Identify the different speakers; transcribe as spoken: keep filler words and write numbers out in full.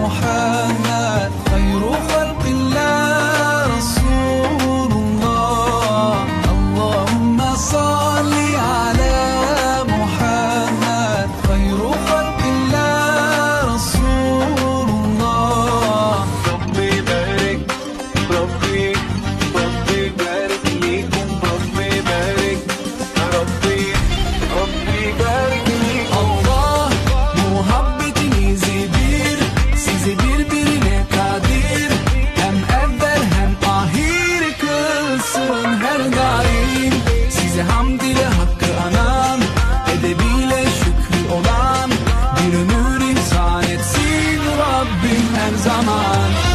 Speaker 1: Muhammed hayru halqillah Resulullah. Allahümme salli ala Muhammed hayru halqillah Resulullah.
Speaker 2: Rabbi barik, Rabbi, Rabbi barik likum, Rabbi barik, Rabbi, Rabbi barik likum.
Speaker 1: Allah muhabbetinizi bir, sizi birbirine kadir, hem evvel hem ahir kılsın her daim. Size hamd ile hakkı anan, edebiyle şükrü olan bir ömür ihsan etsin Rabbim her zaman.